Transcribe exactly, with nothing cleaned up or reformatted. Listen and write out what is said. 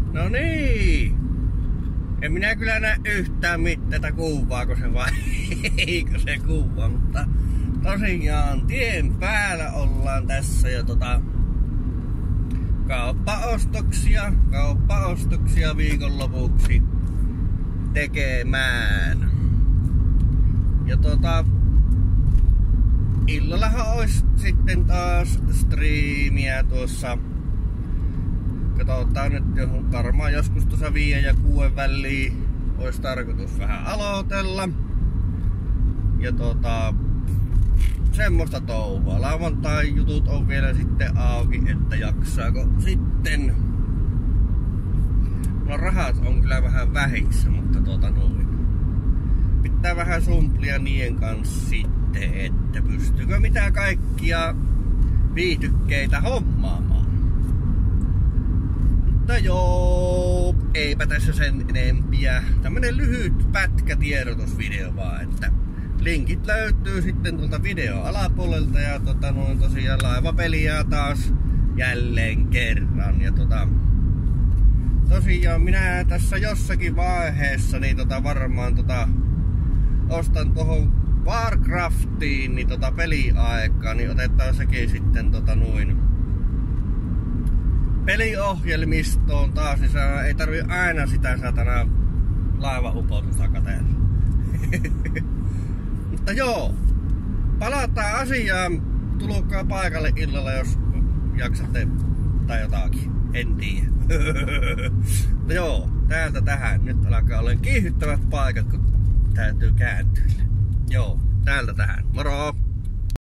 No niin. En minä kyllä näe yhtään mitään kuvaako se vai eikö se kuva, mutta tosiaan tien päällä ollaan tässä ja tota kauppaostoksia, kauppaostoksia viikonlopuksi tekemään. Ja tota illallahan olisi sitten taas striimiä tuossa. Katsotaan nyt varmaan joskus tuossa viiden ja kuuden väliin olisi tarkoitus vähän aloitella. Ja tota semmoista touhua. Lauantai jutut on vielä sitten auki, että jaksaako sitten. No rahat on kyllä vähän vähissä, mutta tota noin. Pitää vähän sumplia niiden kanssa sitten, että pystyykö mitä kaikkia viihdykkeitä hommaamaan. Mutta joo, eipä tässä sen enempiä. Tämmönen lyhyt pätkä tiedotusvideo vaan, että linkit löytyy sitten tuolta videon alapuolelta ja tota noin tosiaan laivapeliä taas jälleen kerran. Ja tota tosiaan minä tässä jossakin vaiheessa niin tota varmaan tota ostan tuohon Warcraftiin niin tota peliaikaa, niin otetaan sekin sitten tota noin peliohjelmistoon taas, niin ei tarvi aina sitä satana laivaupotusta katsella. Mutta joo, palataan asiaan. Tulkaa paikalle illalla, jos jaksatte tai jotakin. En tiedä. Mutta joo, täältä tähän. Nyt alkaa olla kiihyttävät paikat, kun täytyy kääntyä. Joo, täältä tähän. Moro!